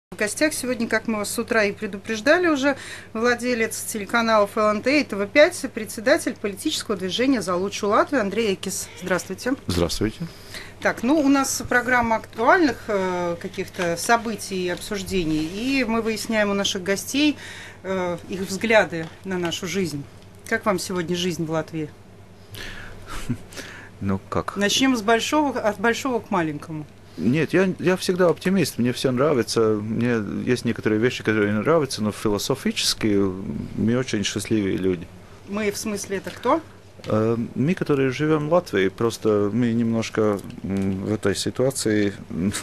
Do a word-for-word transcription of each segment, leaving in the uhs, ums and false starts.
В гостях сегодня, как мы вас с утра и предупреждали уже, владелец телеканалов эл эн тэ и тэ вэ пять, председатель политического движения «За лучшую Латвию» Андрей Экис. Здравствуйте. Здравствуйте. Так, ну у нас программа актуальных э, каких-то событий и обсуждений, и мы выясняем у наших гостей э, их взгляды на нашу жизнь. Как вам сегодня жизнь в Латвии? Ну как? Начнем с большого, от большого к маленькому. Нет, я, я всегда оптимист, мне все нравится, мне есть некоторые вещи, которые мне нравятся, но философически мы очень счастливые люди. Мы, в смысле, это кто? Мы, которые живем в Латвии, просто мы немножко в этой ситуации,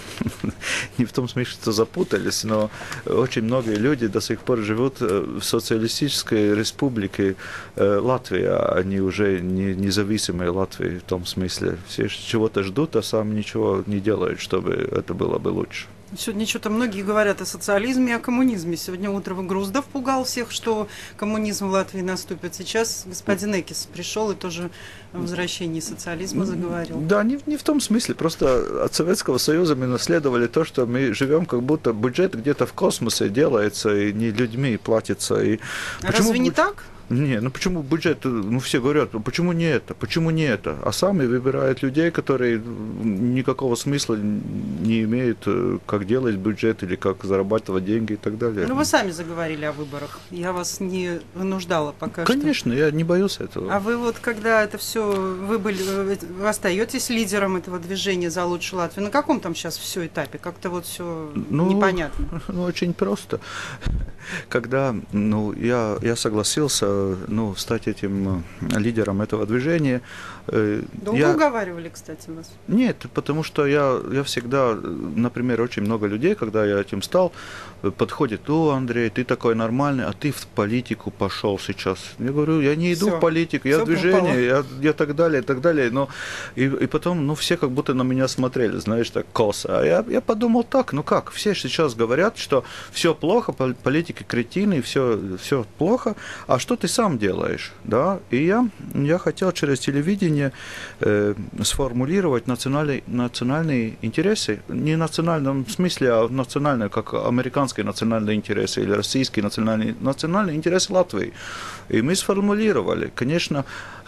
не в том смысле, что запутались, но очень многие люди до сих пор живут в социалистической республике Латвия, они уже не независимые Латвии в том смысле. Все чего-то ждут, а сами ничего не делают, чтобы это было бы лучше. Сегодня что-то многие говорят о социализме и о коммунизме. Сегодня утром Груздов пугал всех, что коммунизм в Латвии наступит. Сейчас господин Экис пришел и тоже о возвращении социализма заговорил. Да, не, не в том смысле. Просто от Советского Союза мы наследовали то, что мы живем, как будто бюджет где-то в космосе делается и не людьми платится. И а разве не так? Не, ну почему бюджет, ну все говорят, почему не это, почему не это, а сами выбирают людей, которые никакого смысла не имеют, как делать бюджет или как зарабатывать деньги и так далее. Ну вы сами заговорили о выборах, я вас не вынуждала пока что. Конечно, я не боюсь этого. А вы вот, когда это все, вы были, вы остаетесь лидером этого движения «За лучшую Латвию», на каком там сейчас все этапе? Как-то вот все ну, непонятно. Ну, очень просто. Когда ну, я, я согласился ну, стать этим лидером этого движения. Долго я... уговаривали, кстати, вас? Нет, потому что я, я всегда, например, очень много людей, когда я этим стал, подходит: о, Андрей, ты такой нормальный, а ты в политику пошел сейчас. Я говорю, я не иду Всё. в политику, я Всё в движение, попало. я, я так далее, и так далее. Но, и, и потом, ну, все как будто на меня смотрели, знаешь, так косо. А я, я подумал так, ну как, все сейчас говорят, что все плохо, политики кретины, все, все плохо, а что ты сам делаешь, да? И я, я хотел через телевидение э, сформулировать национальные, национальные интересы, не в национальном смысле, а в национальном, как американские национальные интересы или российские национальные, национальные интересы Латвии. И мы сформулировали, конечно,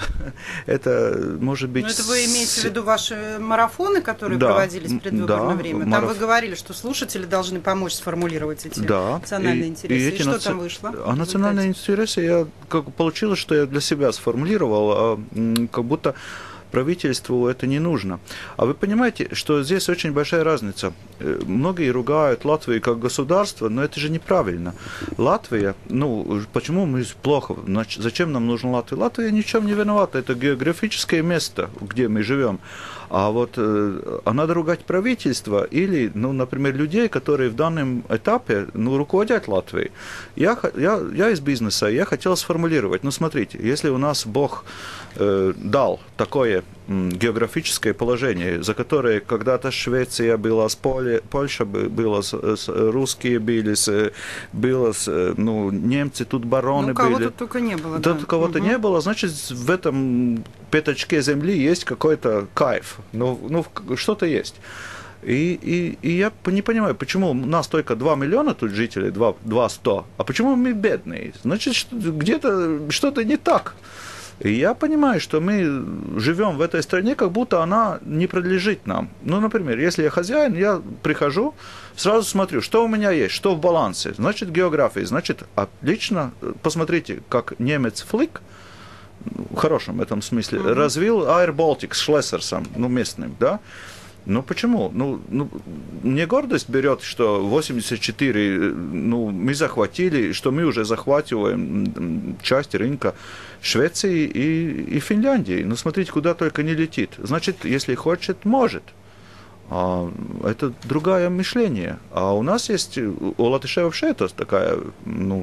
это может быть... Но это вы имеете в виду ваши марафоны, которые да, проводились в предвыборное да, время? Там мараф... вы говорили, что слушатели должны помочь сформулировать эти да, национальные и, интересы. И, и эти что наци... там вышло? А национальные интересы, я, как получилось, что я для себя сформулировал, а, как будто правительству это не нужно. А вы понимаете, что здесь очень большая разница. Многие ругают Латвию как государство, но это же неправильно. Латвия, ну, почему мы плохо, зачем нам нужна Латвия? Латвия ни в чем не виновата, это географическое место, где мы живем. А вот а надо ругать правительство или, ну, например, людей, которые в данном этапе, ну, руководят Латвией. Я, я, я из бизнеса, я хотел сформулировать, ну, смотрите, если у нас Бог э, дал такое м, географическое положение, за которое когда-то Швеция была с Поле, Польша была, с, с, русские были, с, было, с, ну, немцы тут бароны ну, кого были. тут только не было. Тут да. кого-то угу. не было, значит, в этом пятачке земли есть какой-то кайф, ну, ну что-то есть. И, и, и я не понимаю, почему у нас только два миллиона тут жителей, два сто, а почему мы бедные? Значит, где-то что-то не так. И я понимаю, что мы живем в этой стране, как будто она не принадлежит нам. Ну, например, если я хозяин, я прихожу, сразу смотрю, что у меня есть, что в балансе. Значит, география. Значит, отлично. Посмотрите, как немец Флик, в хорошем этом смысле, mm-hmm. развил Air Baltic с Шлессерсом, ну, местным, да? Ну, почему? Ну, ну, мне гордость берет, что восемьдесят четыре, ну, мы захватили, что мы уже захватываем часть рынка Швеции и, и Финляндии. Ну, смотрите, куда только не летит. Значит, если хочет, может. А это другое мышление. А у нас есть, у латышей вообще это такое, ну,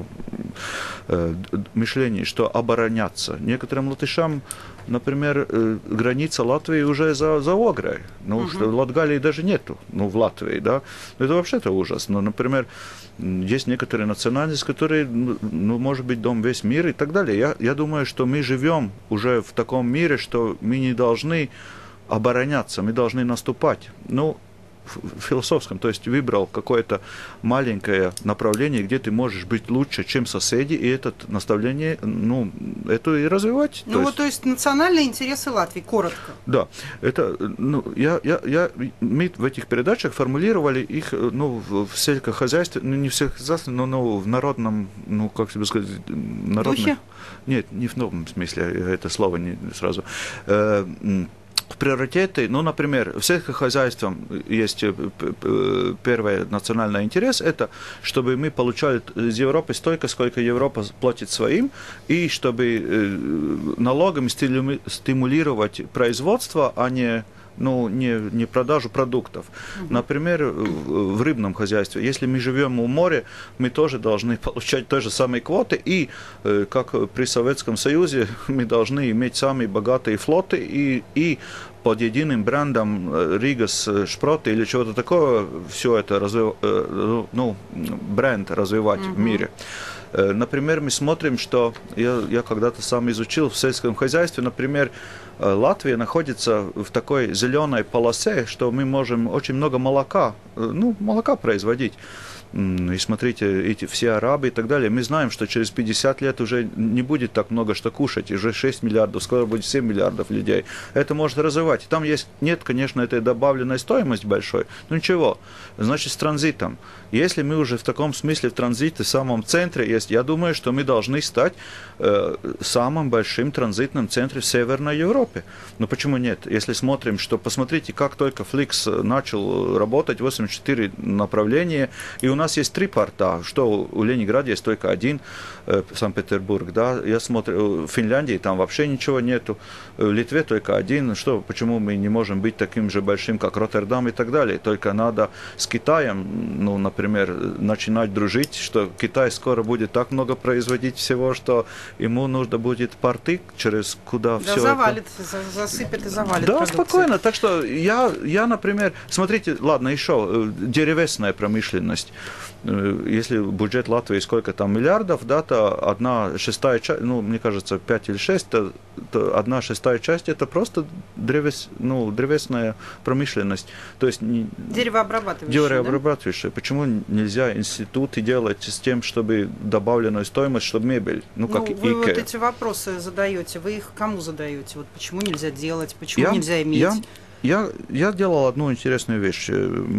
мышление, что обороняться. Некоторым латышам, например, граница Латвии уже за, за Огрой. Ну, uh-huh. что Латгалии даже нету, ну, в Латвии, да. Это вообще-то ужас. Но, например, есть некоторые национальности, которые, ну, может быть, дом весь мир и так далее. Я, я думаю, что мы живем уже в таком мире, что мы не должны обороняться, мы должны наступать. Ну, философском, то есть выбрал какое-то маленькое направление, где ты можешь быть лучше, чем соседи, и это наставление, ну, это и развивать. Ну, то вот, есть... то есть национальные интересы Латвии, коротко. Да, это, ну, я, я, я, мы в этих передачах формулировали их, ну, в сельскохозяйстве, ну, не в сельскохозяйстве, но, но в народном, ну, как тебе сказать, народном... Духе? Нет, не в новом смысле, это слово не сразу. Приоритеты, ну, например, в сельскохозяйстве есть первый национальный интерес, это чтобы мы получали из Европы столько, сколько Европа платит своим, и чтобы налогами стимулировать производство, а не ну, не, не продажу продуктов. Uh-huh. Например, в рыбном хозяйстве, если мы живем у моря, мы тоже должны получать те же самые квоты, и, как при Советском Союзе, мы должны иметь самые богатые флоты, и, и под единым брендом Ригас Шпроты или чего-то такого, все это развив... ну, бренд развивать uh-huh. в мире. Например, мы смотрим, что я, я когда-то сам изучил в сельском хозяйстве, например, Латвия находится в такой зеленой полосе, что мы можем очень много молока, ну, молока производить. И смотрите, эти все арабы и так далее, мы знаем, что через пятьдесят лет уже не будет так много что кушать, уже шесть миллиардов, скоро будет семь миллиардов людей. Это может развивать. Там есть, нет, конечно, этой добавленной стоимости большой, но ничего, значит, с транзитом. Если мы уже в таком смысле в транзите, в самом центре есть, я думаю, что мы должны стать э, самым большим транзитным центром в Северной Европе. Но почему нет? Если смотрим, что, посмотрите, как только Flix начал работать, восемьдесят четыре направления, и у нас есть три порта, что у Ленинграда есть только один, э, Санкт-Петербург, да, я смотрю, в Финляндии там вообще ничего нету, в Литве только один, что, почему мы не можем быть таким же большим, как Роттердам и так далее, только надо с Китаем, ну, например, начинать дружить, что Китай скоро будет так много производить всего, что ему нужно будет порты, через куда да, все завалит, это... засыпет и завалит. Да, продукцию. спокойно, так что я, я, например, смотрите, ладно, еще деревесная промышленность. Если бюджет Латвии сколько там миллиардов, да, то одна шестая часть, ну, мне кажется, пять или шесть, то, то одна шестая часть это просто древес, ну, древесная промышленность. То есть деревообрабатывающая. Деревообрабатывающая. Да? Почему нельзя институты делать с тем, чтобы добавленную стоимость, чтобы мебель, ну, как ну, Икеа. Вы вот эти вопросы задаете, вы их кому задаете? Вот почему нельзя делать, почему я, нельзя иметь? Я... Я, я делал одну интересную вещь.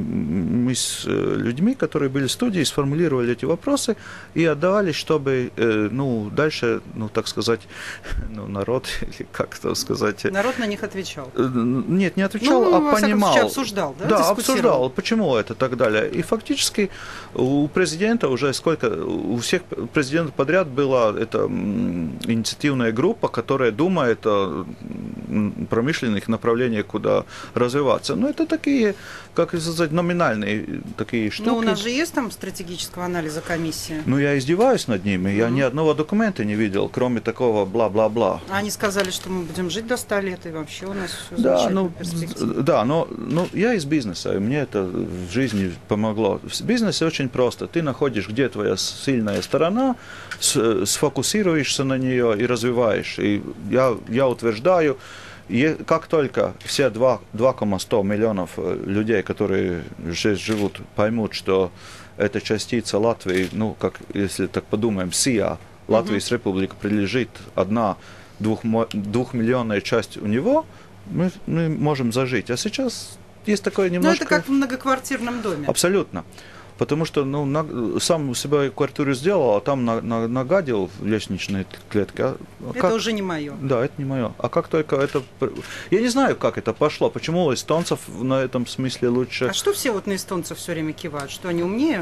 Мы с людьми, которые были в студии, сформулировали эти вопросы и отдавали, чтобы, ну, дальше, ну, так сказать, ну, народ, или как это сказать... Народ на них отвечал? Нет, не отвечал, ну, а понимал. Случае, обсуждал, да? Да, обсуждал, почему это и так далее. И фактически у президента уже сколько, у всех президентов подряд была эта инициативная группа, которая думает о промышленных направлениях, куда развиваться. Но это такие, как сказать, номинальные такие штуки. Но у нас же есть там стратегического анализа комиссия. Ну, я издеваюсь над ними. Я mm-hmm. ни одного документа не видел, кроме такого бла-бла-бла. Они сказали, что мы будем жить до ста лет, и вообще у нас все да, ну, да, но ну, я из бизнеса, и мне это в жизни помогло. В бизнесе очень просто. Ты находишь, где твоя сильная сторона, сфокусируешься на нее и развиваешь. И я, я утверждаю, и как только все два целых сто миллионов людей, которые здесь живут, поймут, что эта частица Латвии, ну, как если так подумаем, СИА, Латвийская uh-huh. республика, принадлежит одна двух, двухмиллионная часть у него, мы, мы можем зажить. А сейчас есть такое немножко... Ну, это как в многоквартирном доме. Абсолютно. Потому что, ну, на, сам у себя квартиру сделал, а там на, на, нагадил в лестничной клетке. А это как... уже не мое. Да, это не мое. А как только это... Я не знаю, как это пошло. Почему у эстонцев на этом смысле лучше... А что все вот на эстонцев все время кивают? Что они умнее?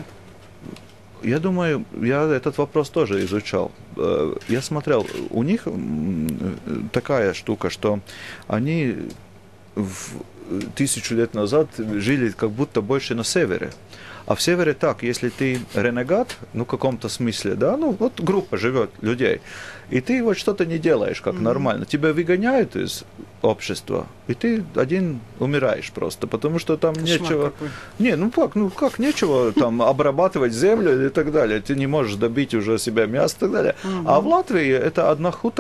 Я думаю, я этот вопрос тоже изучал. Я смотрел, у них такая штука, что они в тысячу лет назад жили как будто больше на севере. А в севере так, если ты ренегат, ну, в каком-то смысле, да, ну, вот группа живет людей, и ты вот что-то не делаешь как mm-hmm. нормально, тебя выгоняют из общества, и ты один умираешь просто, потому что там Кошмар нечего... Какой. Не, ну как, ну как, нечего там обрабатывать землю и так далее, ты не можешь добить уже себя мясо и так далее. Mm-hmm. А в Латвии это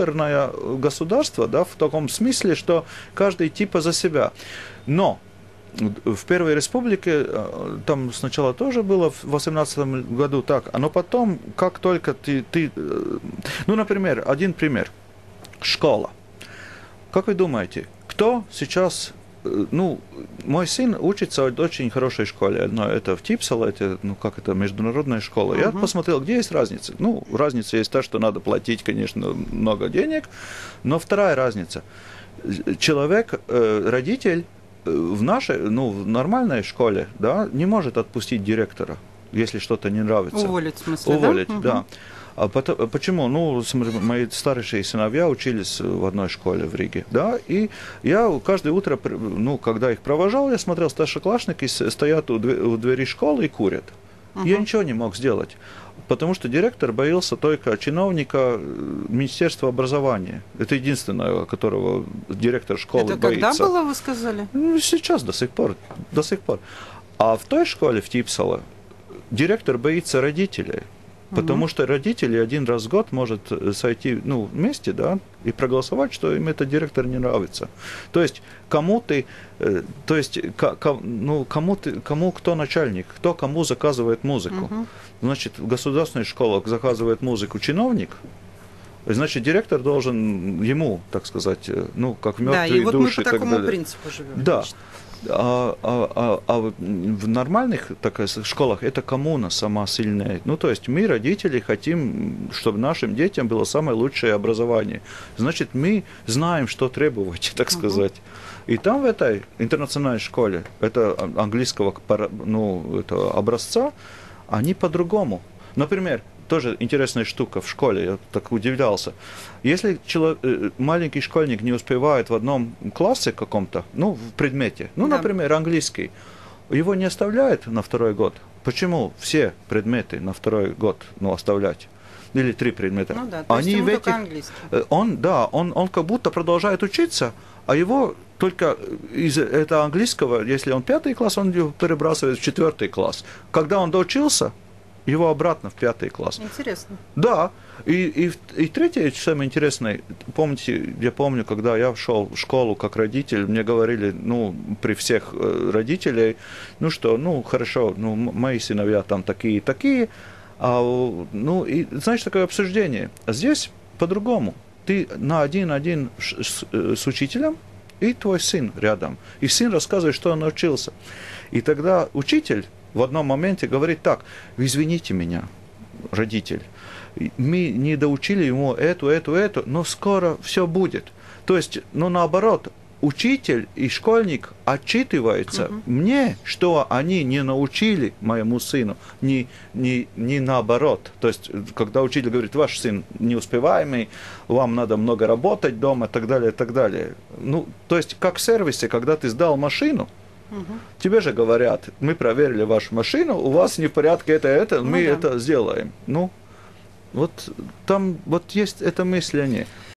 однохуторное государство, да, в таком смысле, что каждый типа за себя. Но в Первой Республике, там сначала тоже было в восемнадцатом году так, но потом, как только ты, ты... Ну, например, один пример. Школа. Как вы думаете, кто сейчас... Ну, мой сын учится в очень хорошей школе. Одно это в Типсало, это, ну, как это, международная школа. Uh-huh. Я посмотрел, где есть разница. Ну, разница есть та, что надо платить, конечно, много денег. Но вторая разница. Человек, э, родитель в нашей, ну, в нормальной школе, да, не может отпустить директора, если что-то не нравится. Уволить, в смысле, Уволить, да? да. Uh-huh. А потому, почему? Ну, смотри, мои старшие сыновья учились в одной школе в Риге, да, и я каждое утро, ну, когда их провожал, я смотрел, старшеклассники стоят у двери школы и курят. Uh-huh. Я ничего не мог сделать, потому что директор боялся только чиновника Министерства образования. Это единственное, которого директор школы Это боится. Это когда было, вы сказали? Ну, сейчас, до сих пор, до сих пор. А в той школе, в Типсало, директор боится родителей. Потому угу. что родители один раз в год может сойти, ну, вместе, да, и проголосовать, что им этот директор не нравится. То есть кому ты, э, то есть к, к, ну, кому ты, кому кто начальник, кто кому заказывает музыку. Угу. Значит, в государственных школах заказывает музыку чиновник. Значит, директор должен ему, так сказать, ну, как в мертвые да, и вот души. Мы по такому принципу живем. Да. А, а, а, а в нормальных так, школах это коммуна сама сильная. Ну, то есть мы, родители, хотим, чтобы нашим детям было самое лучшее образование. Значит, мы знаем, что требовать, так сказать. Uh-huh. И там в этой интернациональной школе, это английского, ну, это образца, они по-другому. Например, тоже интересная штука в школе, я так удивлялся. Если человек, маленький школьник не успевает в одном классе каком-то, ну, в предмете, ну, да. например, английский, его не оставляют на второй год. Почему все предметы на второй год, ну, оставлять? Или три предмета? Ну да, то Они есть ему этих, только английский. Он, да, он, он как будто продолжает учиться, а его только из этого английского, если он пятый класс, он его перебрасывает в четвертый класс. Когда он доучился, его обратно в пятый класс. Интересно. Да. И, и, и третье, самое интересное, помните, я помню, когда я шел в школу как родитель, мне говорили, ну, при всех родителей, ну что, ну, хорошо, ну, мои сыновья там такие такие, а, ну, и, знаешь, такое обсуждение. А здесь по-другому. Ты на один-один с, с учителем, и твой сын рядом. И сын рассказывает, что он научился. И тогда учитель в одном моменте говорит так: извините меня, родитель, мы не доучили ему эту, эту, эту, но скоро все будет. То есть, ну, наоборот, учитель и школьник отчитываются uh-huh. мне, что они не научили моему сыну, не, не, не наоборот. То есть, когда учитель говорит, ваш сын неуспеваемый, вам надо много работать дома, и так далее, и так далее. Ну, то есть, как в сервисе, когда ты сдал машину, угу. тебе же говорят, мы проверили вашу машину, у вас не в порядке это, это, ну, мы да. это сделаем. Ну, вот там вот есть это мышление.